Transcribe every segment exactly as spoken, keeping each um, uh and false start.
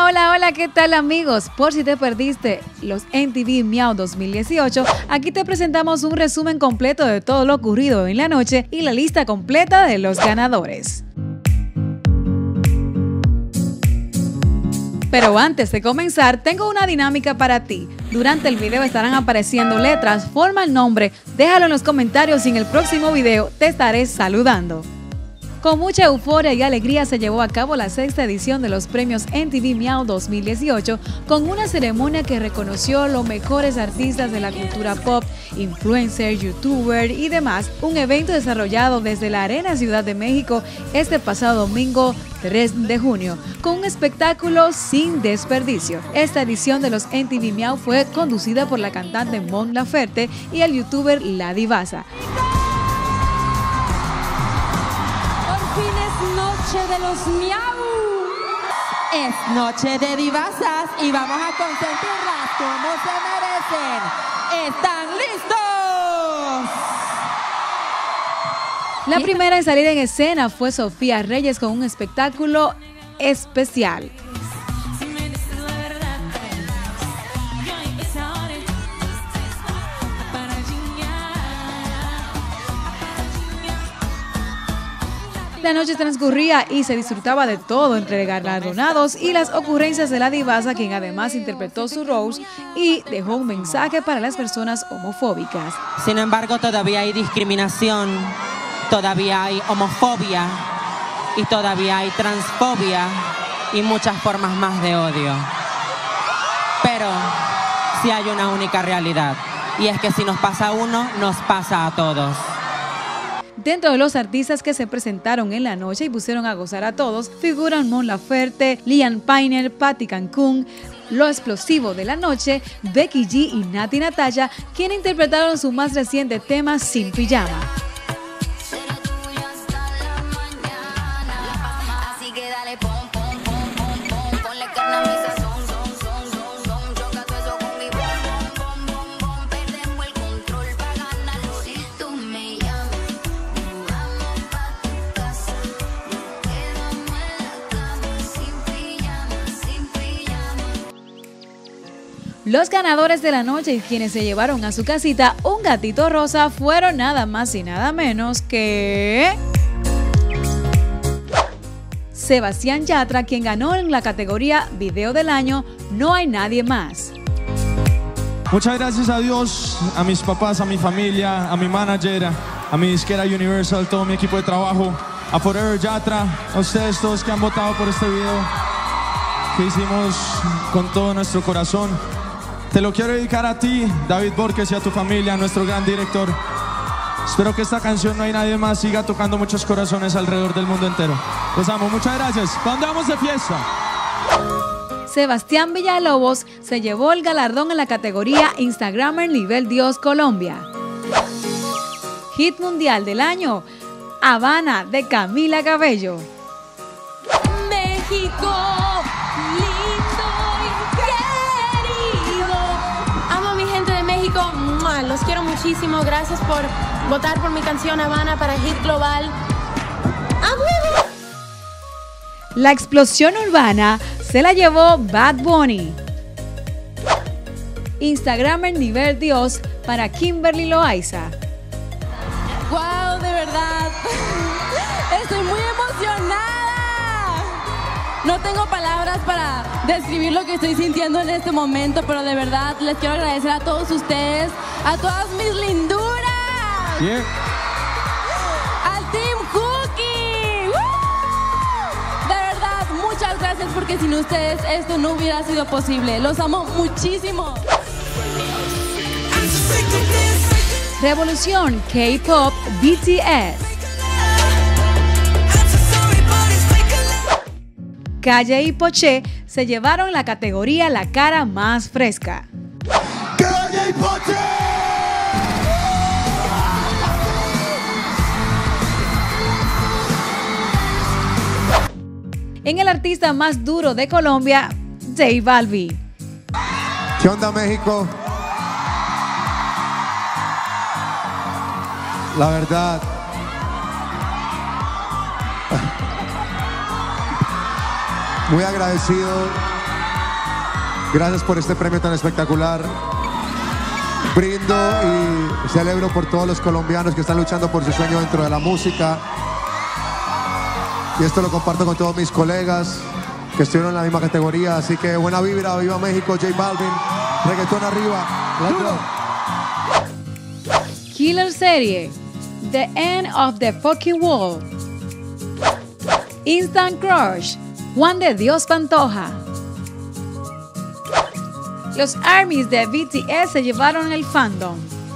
Hola, hola, ¿qué tal amigos? Por si te perdiste los M T V Miau dos mil dieciocho, aquí te presentamos un resumen completo de todo lo ocurrido en la noche y la lista completa de los ganadores. Pero antes de comenzar, tengo una dinámica para ti. Durante el video estarán apareciendo letras, forma el nombre, déjalo en los comentarios y en el próximo video te estaré saludando. Con mucha euforia y alegría se llevó a cabo la sexta edición de los premios M T V Miau dos mil dieciocho con una ceremonia que reconoció los mejores artistas de la cultura pop, influencer, youtuber y demás, un evento desarrollado desde la Arena Ciudad de México este pasado domingo tres de junio, con un espectáculo sin desperdicio. Esta edición de los M T V Miau fue conducida por la cantante Mon Laferte y el youtuber La Divasa. Noche de los Miau. Es noche de divasas y vamos a consentirlas como se merecen. ¿Están listos? La primera en salir en escena fue Sofía Reyes con un espectáculo especial. La noche transcurría y se disfrutaba de todo entre galardonados y las ocurrencias de La Divasa, quien además interpretó su Rose y dejó un mensaje para las personas homofóbicas. Sin embargo, todavía hay discriminación, todavía hay homofobia y todavía hay transfobia y muchas formas más de odio. Pero sí hay una única realidad y es que si nos pasa a uno, nos pasa a todos. Dentro de los artistas que se presentaron en la noche y pusieron a gozar a todos, figuran Mon Laferte, Liam Payne, Patti Cancún, Lo Explosivo de la Noche, Becky G y Natti Natasha, quienes interpretaron su más reciente tema Sin Pijama. Los ganadores de la noche y quienes se llevaron a su casita un gatito rosa fueron nada más y nada menos que Sebastián Yatra, quien ganó en la categoría Video del Año No Hay Nadie Más. Muchas gracias a Dios, a mis papás, a mi familia, a mi manager, a mi disquera Universal, todo mi equipo de trabajo, a Forever Yatra, a ustedes todos que han votado por este video que hicimos con todo nuestro corazón. Te lo quiero dedicar a ti, David Borges, y a tu familia, a nuestro gran director. Espero que esta canción No Hay Nadie Más siga tocando muchos corazones alrededor del mundo entero. Los amo, muchas gracias. ¿Cuándo vamos de fiesta? Sebastián Villalobos se llevó el galardón en la categoría Instagramer Nivel Dios Colombia. Hit Mundial del Año, Habana de Camila Cabello. México. Los quiero muchísimo, gracias por votar por mi canción Habana para Hit Global. ¡Ah, La explosión urbana se la llevó Bad Bunny. Instagramer Nivel Dios para Kimberly Loaiza. ¡Wow! De verdad, estoy muy emocionada. No tengo palabras para describir lo que estoy sintiendo en este momento, pero de verdad les quiero agradecer a todos ustedes, a todas mis linduras, yeah. Al Team Cookie. ¡Woo! De verdad, muchas gracias porque sin ustedes esto no hubiera sido posible. Los amo muchísimo. Revolución K-Pop B T S. Calle y Poché se llevaron la categoría La Cara Más Fresca. ¡Calle y Poché! En el artista más duro de Colombia, J Balvin. ¿Qué onda, México? La verdad, muy agradecido Gracias por este premio tan espectacular. Brindo y celebro por todos los colombianos que están luchando por su sueño dentro de la música. Y esto lo comparto con todos mis colegas que estuvieron en la misma categoría. Así que buena vibra, viva México, J Balvin, reggaetón arriba. Let's go. Killer Serie, The End of the Fucking World. Instant Crush, Juan de Dios Pantoja. Los ARMYs de B T S se llevaron el fandom.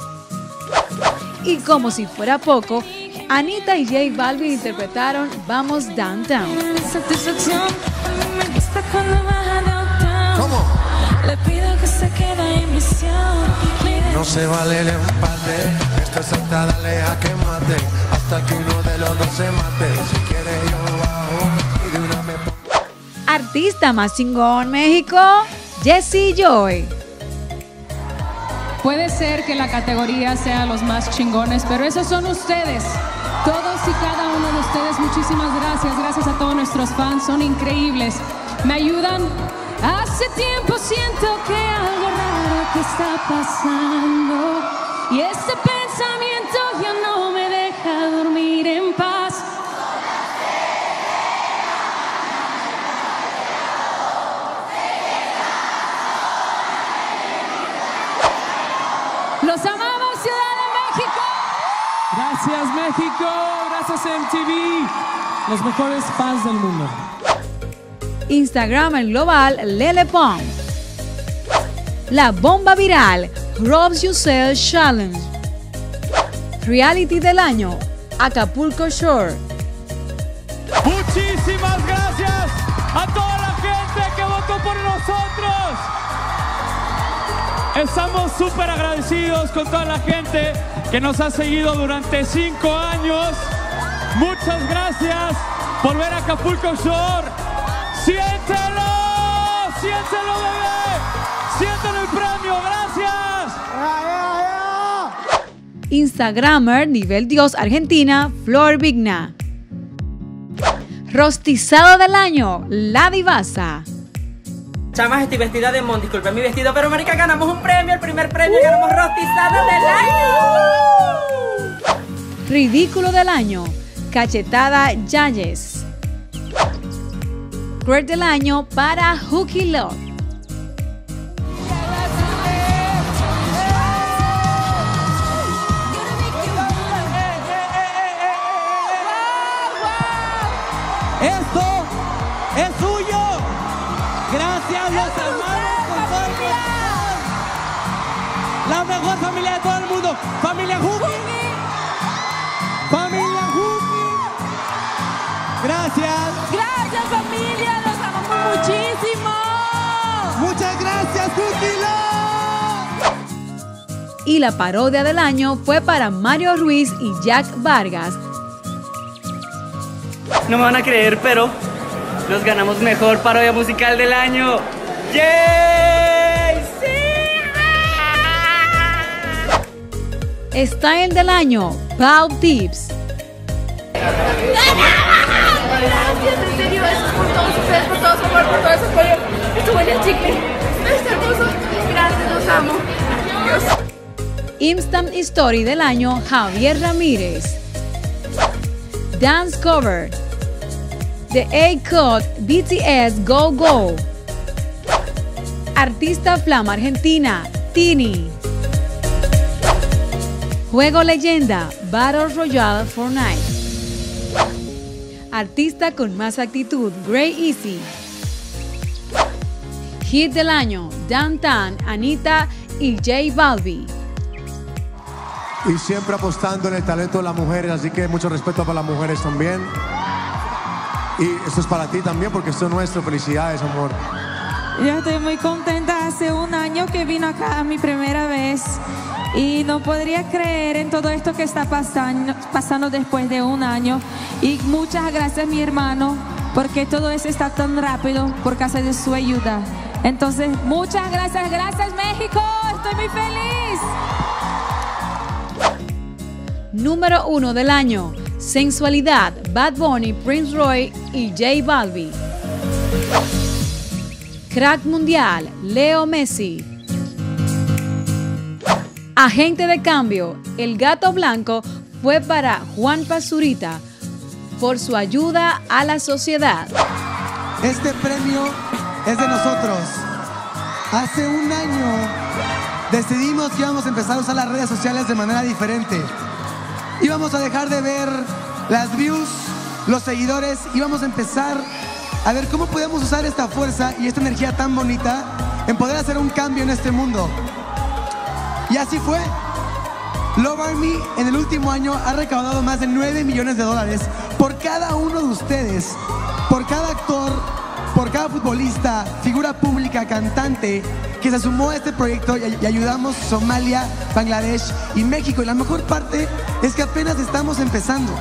Y como si fuera poco, Anitta y J Balvin interpretaron Vamos Downtown. ¿Cómo? Le pido que se quede en misión. No se vale el empate. Esto es salta, dale a que mate. Hasta que uno de los dos se mate. Si quiere yo bajo y de una me pongo. Artista más chingón México, Jessie Joy. Puede ser que la categoría sea los más chingones, pero esos son ustedes. Todos y cada uno de ustedes, muchísimas gracias. Gracias a todos nuestros fans, son increíbles. Me ayudan. Hace tiempo siento que algo raro que está pasando. Y este pensamiento ya no me deja dormir en paz. Los amamos, Ciudad de México. Gracias México, gracias M T V, los mejores fans del mundo. Instagram global Lele Pons. La bomba viral Robs Yourself Challenge. Reality del año Acapulco Shore. Muchísimas gracias a toda la gente que votó por nosotros. Estamos súper agradecidos con toda la gente que nos ha seguido durante cinco años. Muchas gracias por ver Acapulco Shore. ¡Siéntelo! ¡Siéntelo, bebé! ¡Siéntelo el premio! ¡Gracias! Instagramer nivel Dios Argentina Flor Vigna. Rostizado del año La Divasa. Chamas, estoy vestida de Mon, disculpen mi vestido, pero marica, ganamos un premio, el primer premio, ganamos rostizado del año. Ridículo del año Cachetada Yayes. Cruel del año para Hooky Love. Esto es suyo. Gracias, los amamos con todo el corazón. La mejor familia de todo el mundo. Familia Hooky. Familia Hooky. Gracias. Gracias, familia, los amamos muchísimo. Muchas gracias, Hooky Love. Y la parodia del año fue para Mario Ruiz y Jack Vargas. No me van a creer, pero nos ganamos mejor parodia musical del año. ¡Yay! ¡Sí! Style del año Pau Tips. Gracias, en serio, eso es por todos ustedes, por todo su amor, por todo su apoyo. Estuvo en el chicle. Es hermoso. Gracias, los amo. Dios. Instant Story del año Javier Ramírez. Dance Cover The A-Cut B T S Go Go. Artista Flama Argentina Tini. Juego Leyenda Battle Royale Fortnite. Artista con más actitud Grey Easy. Hit del año Downtown Anitta y J Balvin. Y siempre apostando en el talento de las mujeres, así que mucho respeto para las mujeres también. Y esto es para ti también, porque esto es nuestro. Felicidades, amor. Yo estoy muy contenta. Hace un año que vino acá, mi primera vez. Y no podría creer en todo esto que está pasando, pasando después de un año. Y muchas gracias, mi hermano, porque todo eso está tan rápido por causa de su ayuda. Entonces, muchas gracias. Gracias, México. Estoy muy feliz. Número uno del año Sensualidad Bad Bunny, Prince Roy y J Balvin. Crack mundial, Leo Messi. Agente de cambio, el gato blanco fue para Juan Pazurita por su ayuda a la sociedad. Este premio es de nosotros. Hace un año decidimos que íbamos a empezar a usar las redes sociales de manera diferente. Íbamos a dejar de ver las views, los seguidores, íbamos a empezar a ver cómo podíamos usar esta fuerza y esta energía tan bonita en poder hacer un cambio en este mundo. Y así fue. Love Army en el último año ha recaudado más de nueve millones de dólares por cada uno de ustedes, por cada actor, por cada futbolista, figura pública, cantante que se sumó a este proyecto y, y ayudamos Somalia, Bangladesh y México. Y la mejor parte es que apenas estamos empezando.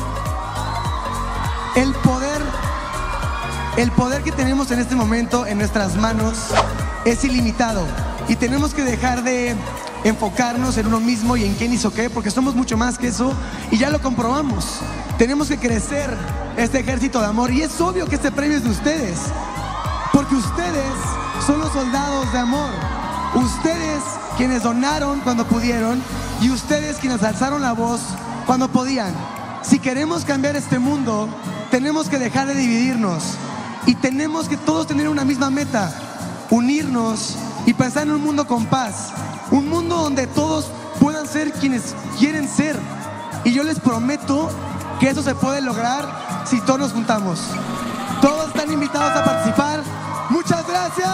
El poder, el poder que tenemos en este momento en nuestras manos es ilimitado y tenemos que dejar de enfocarnos en uno mismo y en quién hizo qué, porque somos mucho más que eso y ya lo comprobamos. Tenemos que crecer este ejército de amor y es obvio que este premio es de ustedes, porque ustedes son los soldados de amor. Ustedes quienes donaron cuando pudieron y ustedes quienes alzaron la voz cuando podían. Si queremos cambiar este mundo, tenemos que dejar de dividirnos y tenemos que todos tener una misma meta, unirnos y pensar en un mundo con paz. Un mundo donde todos puedan ser quienes quieren ser. Y yo les prometo que eso se puede lograr si todos nos juntamos. Todos están invitados a participar. ¡Muchas gracias!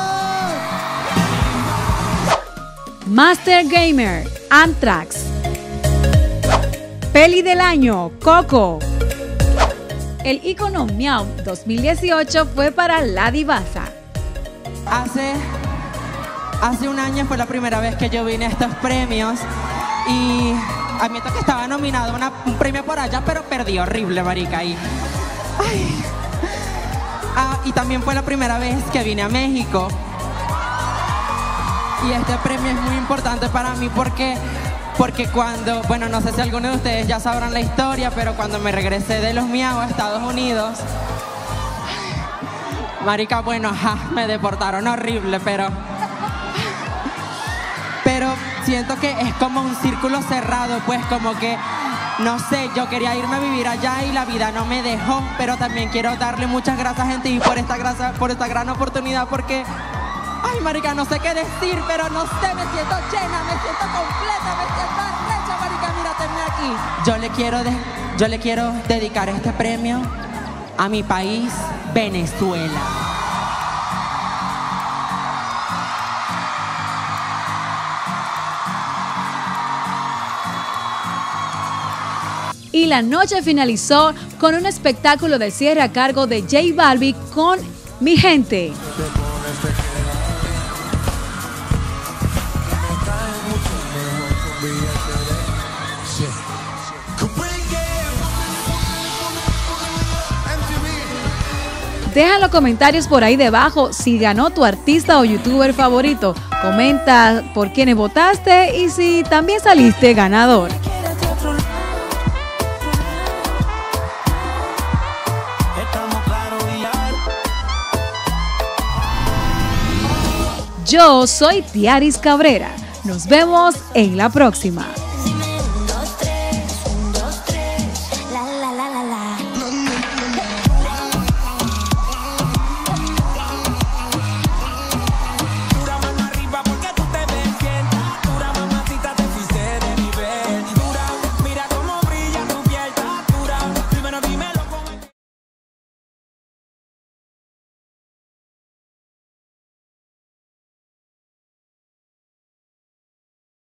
Master Gamer, Anthrax. Peli del año, Coco. El ícono Miau dos mil dieciocho fue para La Divasa. Hace... Hace un año fue la primera vez que yo vine a estos premios y admito que estaba nominado a una, un premio por allá, pero perdí horrible, marica. Y, ay. Ah, y también fue la primera vez que vine a México. Y este premio es muy importante para mí porque, porque cuando, bueno, no sé si algunos de ustedes ya sabrán la historia, pero cuando me regresé de los Miau a Estados Unidos, marica, bueno, ajá, me deportaron horrible, pero... Pero siento que es como un círculo cerrado, pues como que, no sé, yo quería irme a vivir allá y la vida no me dejó, pero también quiero darle muchas gracias a gente y por esta, gracia, por esta gran oportunidad porque, ay, marica, no sé qué decir, pero no sé, me siento llena, me siento completa, me siento arrecha, marica, mírateme aquí. Yo le quiero, de, yo le quiero dedicar este premio a mi país, Venezuela. Y la noche finalizó con un espectáculo de cierre a cargo de J Balvin con Mi Gente. Deja en los comentarios por ahí debajo si ganó tu artista o youtuber favorito. Comenta por quiénes votaste y si también saliste ganador. Yo soy Tiaris Cabrera. Nos vemos en la próxima.